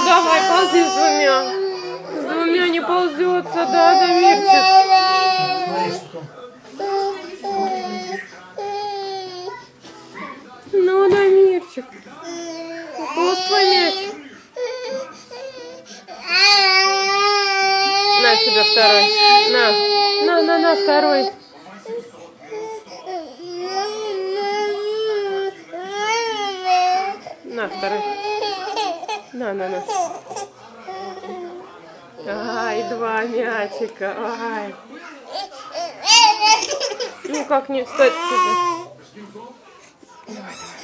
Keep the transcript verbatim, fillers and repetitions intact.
давай, ползи с двумя. С двумя не ползется, да, Дамирчик? Ну, Дамирчик. Уполз твой мяч. На тебе второй. На, на, на, на, второй. На, второй. На, на, на. Ай, два мячика. Ай. Ну как не встать тебе? Давай, давай.